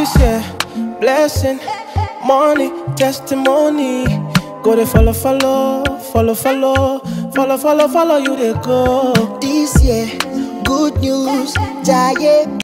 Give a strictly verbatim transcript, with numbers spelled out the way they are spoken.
This year, blessing, money, testimony. Go they follow, follow, follow, follow, follow, follow, follow you they go. This year, good news, Jaye.